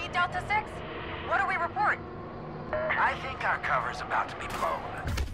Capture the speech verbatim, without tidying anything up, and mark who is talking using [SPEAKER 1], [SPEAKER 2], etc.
[SPEAKER 1] Copy, Delta six. What do we report?
[SPEAKER 2] I think our cover's about to be blown.